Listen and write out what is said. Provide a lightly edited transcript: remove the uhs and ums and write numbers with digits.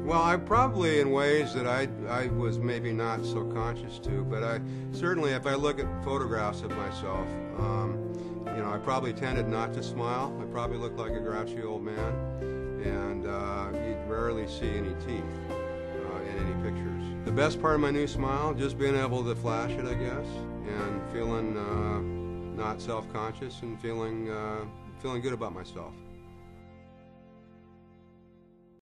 Well, I probably in ways that I was maybe not so conscious to, but I certainly, if I look at photographs of myself, you know, I probably tended not to smile. I probably looked like a grouchy old man, and you'd rarely see any teeth in any pictures. The best part of my new smile, just being able to flash it, I guess, and feeling not self-conscious and feeling good about myself.